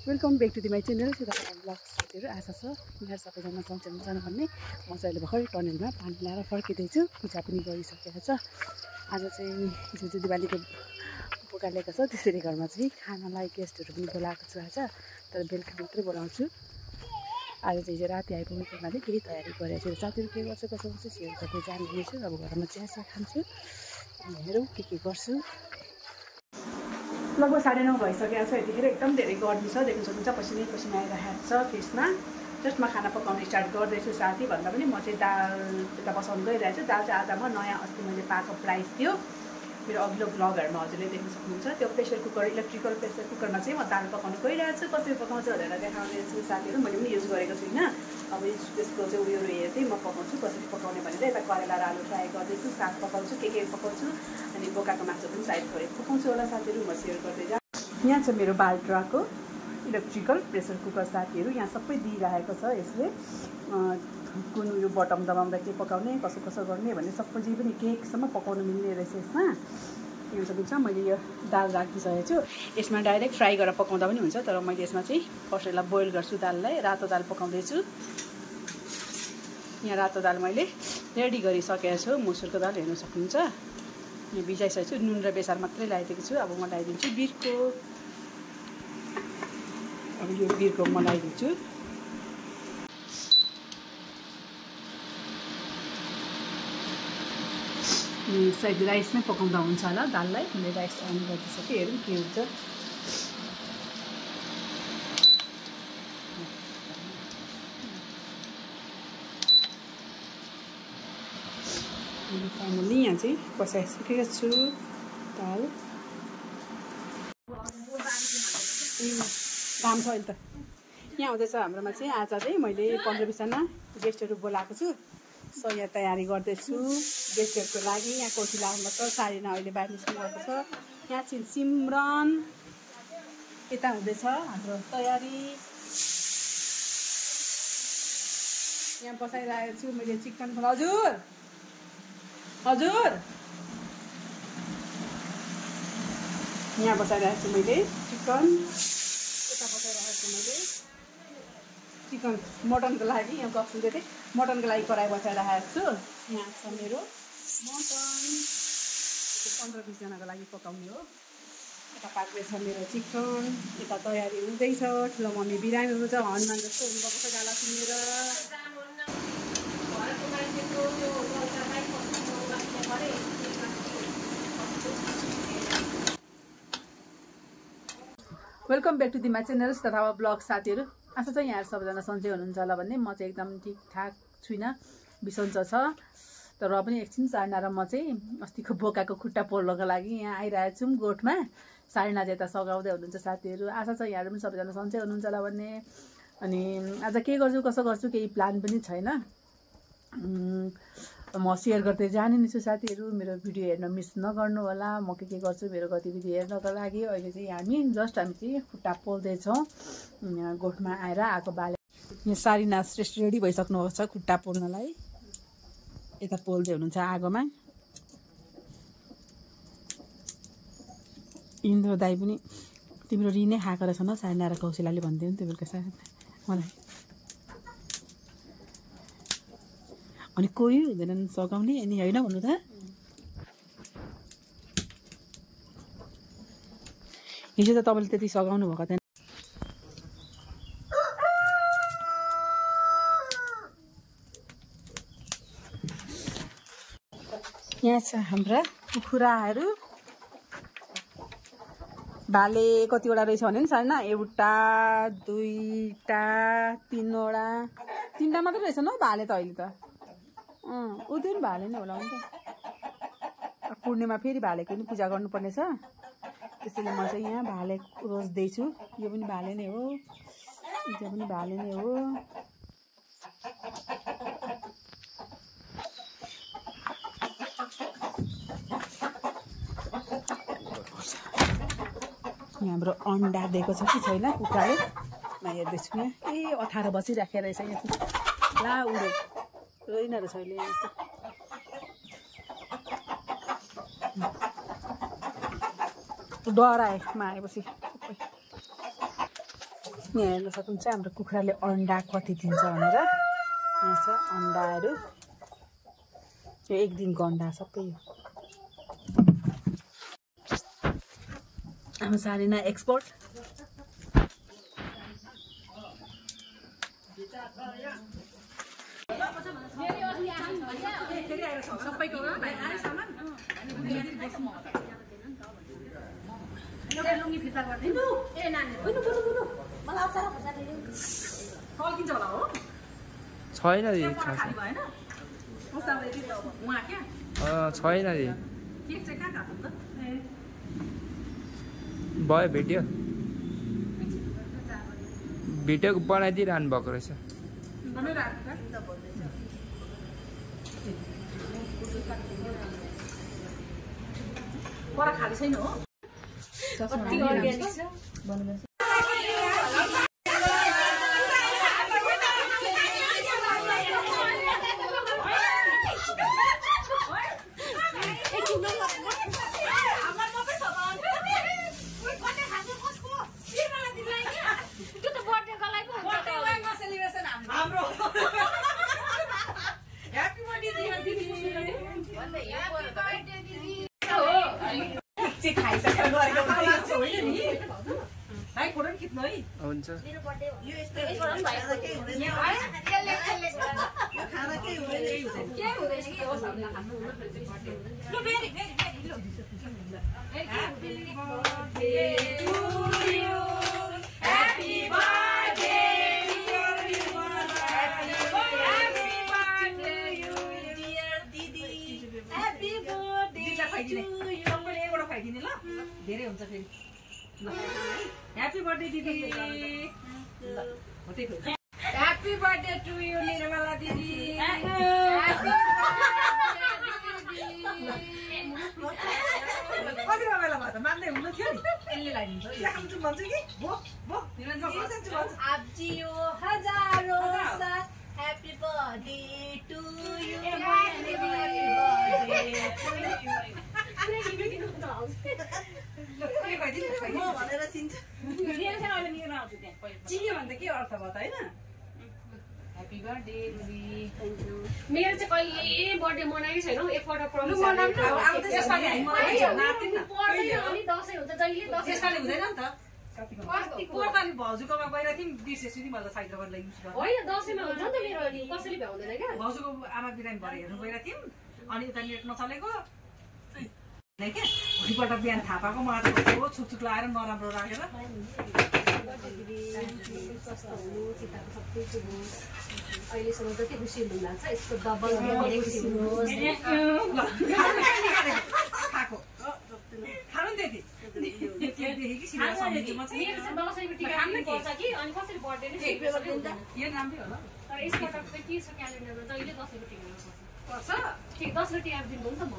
Welcome back to my channel blog साथीहरू आशा छ यिनीहरू सबैजना सन्चै हुनुहुन्छ भन्ने म चाहिँ अहिले भर्खर टनेलमा पानी ल्याएर फर्किँदैछु पूजा पनि गरिसकेको छ आज चाहिँ हिजो चाहिँ दिवालीको बोका ल्याएको छ त्यसरी घरमा चाहिँ खानालाई गेस्टहरू पनि बोलाएको छु आज तर बेलुका मात्रै बोलाउँछु आज चाहिँ हिजो राति आइपुग्नुको हुनाले केही तयारी गरेको छु साथीहरू के गर्छु कसो गर्छु सेयर गर्दै जानुहुनेछु अब घरमा चिया खान्छु हेरौँ के गर्छु लगभग 9:30 भइसकेको छ यतिखेर एकदम धेरै गर्मी छ देख्न सक्नुहुन्छ पसिनै पसिना आइरहेको छ फेसमा जस्ट म खाना पकाउन स्टार्ट गर्दैछु साथी भन्दा पनि म चाहिँ दाल त्यता बसाउनु गइरहेको छु दाल चाहिँ आज म नयाँ अस्ति मैले पाएको प्राइस थियो मेरो अघिल्लो ब्लगहरूमा हजुरले देख्न सक्नुहुन्छ त्यो प्रेसर कुकर इलेक्ट्रिकल प्रेसर कुकरमा चाहिँ म दाल पकाउनु गइरहेको छु कसरी पकाउँछु भनेर देखाउने छु साथीहरू मैले पनि युज गरेको छुइनँ अब त्यसको चाहिँ उयोहरू हेर्दै म पकाउँछु कसरी पकाउने भनेर यता करेला र आलु फ्राई गर्दैछु साग पकाउँछु के पकाउँछु अनि बोकाको मासु पनि साइड गरेर पकाउँछु होला साथीहरू म सेयर गर्दै जा यहाँ छ मेरो बाल्ट्राको इलेक्ट्रिकल प्रेसर कुकर साथीहरू यहाँ सबै दिइरहेको छ यसले कुन उयो बटम दबाउँदा के पकाउने कसो गर्ने भन्ने सबै जे पनि केकसम्म पकाउनु मिल्ने रहेछ यसमा हेर्न सक्नुहुन्छ मैले यो दाल राखिसकेको छु यसमा डाइरेक्ट फ्राई गरेर पकाउँदा पनि हुन्छ तर मैले यसमा चाहिँ फर्स्ट यसलाई बोइल गर्छु दाललाई रातो दाल पकाउँदैछु यहाँ रातो दाल मैले रेडी गरिसकेको छु मुसुरको दाल हेर्न सक्नुहुन्छ यहाँ भिजाइसकेको छु नुन र बेसार मात्रै लगाइदिएको छु अब म लगाइदिन्छु बिर्को अब यो बिर्को म लगाइदिन्छु सायद राइसमै पकाउँदा हुन्छ होला दाललाई मैले राइस अन गरिदिइसकेँ हेरौँ के हुन्छ फाइनली यहाँ चाहिँ बसाइसकेको छु दाल काम छ अहिले त यहाँ हुँदैछ हाम्रोमा चाहिँ आज चाहिँ मैले 15-20जना गेस्टहरू बोलाएको छु सो यहाँ तयारी गर्दैछु गेस्टहरूको लागि यहाँ कोठी लाउनु छ सारीना अहिले बाहिर निस्किरहेको छ यहाँ चाहिँ सिमरन यता हुँदैछ हाम्रो तयारी यहाँ बसाइरहेको छु मैले चिकन हजुर यहाँ बसाइरहेको छु मैले चिकन यता बसाइरहेको छु मैले चिकन मटनको लागि यहाँ गफ सुन्दै थिएँ मटनको लागि कराई बसाइरहेको छु यहाँ छ मेरो मटन 15-20जनाको लागि पकाउने हो यता पाक्दैछ मेरो चिकन यता तयारी हुँदैछ ठुलो मम्मी बिरामी हुन्छ हनुमान जस्तो हुनुभएको छ गाला सुनेर welcome back to my channel तथा ब्लग साथीहरू आशा चाहिँ यहाँ सबैजना सन्चै हुनुहुन्छ होला भन्ने म चाहिँ एकदम ठिकठाक छुइनँ बिसन्चो छ तर पनि एकछिन सारीना र म चाहिँ अस्तिको बोकाको खुट्टा पोल्नको लागि यहाँ आइरहेको छौँ गोठमा सारीना चाहिँ यता सघाउँदै हुनुहुन्छ साथीहरू आशा छ यहाँहरू पनि सबैजना सन्चै हुनुहुन्छ होला भन्ने अनि आज के गर्छु कसो गर्छु केही प्लान पनि छैन म सेयर गर्दै जाने नै छु साथीहरू मेरो भिडियो हेर्न मिस नगर्नु होला म के गर्छु मेरो गतिविधि हेर्नको लागि अहिले चाहिँ हामी चाहिँ खुट्टा पोल्दैछौँ यहाँ गोठमा आएर आएको बाले यहाँ सारीना श्रेष्ठ रेडी भइसक्नुभएको छ खुट्टा पोल्नलाई यता पोल्दै हुनुहुन्छ आगोमा इन्द्र दाई पनि तिम्रो रि नै खाएको रहेछ न सारीना र कौशिलाले भन्दै नि त्यो बेलुका सायद मलाई अनि कोही हुँदैनन् सघाउने अनि होइन भन्नु त हिजो त तपाईँले त्यति सघाउनु भएको थिएन यहाँ छ हाम्रा कुखुराहरू भाले कतिवटा रहेछ भने नि सारीना 1 2 3 मात्रै रहेछ न भाले त अहिले त उयो पनि भाले नै होला नि त पूर्णिमा फेरि भालेको पनि पूजा गर्नुपर्ने छ त्यसैले म चाहिँ यहाँ भाले रोज्दैछु यो पनि भाले नै हो त्यो पनि भाले नै हो यहाँ हाम्रो अन्डा दिएको छ कि छैन कुखुराले म हेर्दैछु यहाँ अठार बसिराखेको रहेछ यहाँ ला उडे रोइन रहेछ अहिले डराए आएपछि यहाँ हेर्न सक्नुहुन्छ हाम्रो कुखुराले अन्डा कति दिन्छ भनेर। यहाँ छ अन्डाहरू, यो एक दिनको अन्डा सबै। हाम्रो सारिना एक्सपोर्ट। लुङ्गी फिर्ता गरिदिनु। ए नानी बुनु बुनु बुनु मलाई अचार भजा दिनु। फल्किन्छ होला हो? छैन रे खाली भएन? मसाला यति त उहाँ क्या? छैन रे। केक चाहिँ कहाँ काट्नु त? भयो भिडियो भिडियो बनाइदिइरहनु भएको रहेछ। पर खाली छैन हो? कति अर्ग्यानिक छ भन्नुहोस्। खाइसकेर गरेको होइन नि भाइ फोटो पनि खिच्नु है। हुन्छ यो यस्तो खाना केही हुँदैन कि होस् हामी खानु ल भेरी भेरी भेरी ल happy birthday to you happy birthday to you dear दिदी ह्यापी बर्थडे टु यु। खाइदिने ल धेरै हुन्छ फेरि। ह्यापी बर्थडे दिदी। Happy birthday to you Nirmala दिदी। कति बेला भयो त मान्दै हुनु थियो नि। यसले लगाइदिन्छ खान्छु भन्छु कि भो भो आपजी यो हजारौं साथ ह्यापी बर्थडे टु यु। चिन्यो भने त के अर्थ भयो त होइन? ह्यापी बर्थडे दिदी। मेरो चाहिँ कहिले बर्थडे मनाएकै छैन एकपल्ट प्रमिस दसैँ हुन्छ जहिले दसैँ हुँदैन नि त। पोर्ताली भाउजूकोमा गएर थियौँ बिर्सेछु नि मैले त साइड गरेर युज गरेँ। होइन दसैँमा हुन्छ नि त मेरो अनि कसैले भ्याउँदैन क्या। भाउजूको आमा बिरामी भएर हेर्नु गएर थियौँ अनि उता नेट नचलेको क्या भोलिपल्ट बिहान थाहा पाएको मलाई त कस्तो छुकछुक लगाएर नराम्रो राखेर। अहिलेसम्म जति खुसी हुनुहुन्छ यसको डबल खुसी हुनुहोस्। खानु त्यति दसैँको टिका पर्छ कि अनि कसरी बर्थडे नै यो राम्रै होला तर यसपल्ट चाहिँ के छ क्यालेन्डरमा जहिले दसैँको टिका पर्छ। ठिक 10 गते आएको दिन हो नि त म।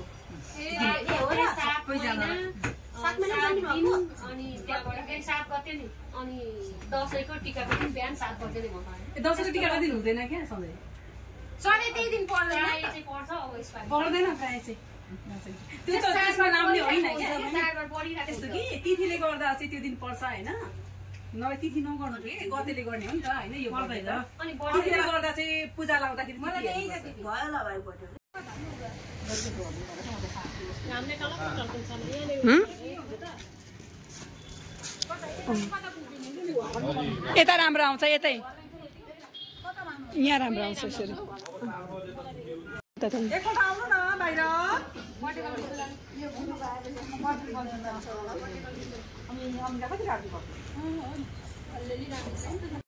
अनि त्यहाँबाट फेरि 7 गते नि अनि दसैँको टिकाको दिन बिहान 7 बजे नै म पाएँ। दसैँको टिकाको दिन हुँदैन क्या सधैँ? सधैँ त्यही दिन पर्दैन चाहिँ पर्छ अब यसपालि पर्दैन प्रायः चाहिँ। त्यो त त्यसमा नामले होइन क्या चाडबाड परिरहेको त्यस्तो कि तिथिले गर्दा चाहिँ त्यो दिन पर्छ होइन? नभए तिथि नगर्नु कि गतेले गर्ने हो नि त होइन? यो पर्दैन अनि तिथिले गर्दा चाहिँ पूजा लाउँदाखेरि यता राम्रो आउँछ यतै यहाँ राम्रो आउँछ यसरी। एकपल्ट आउनु न बाहिर।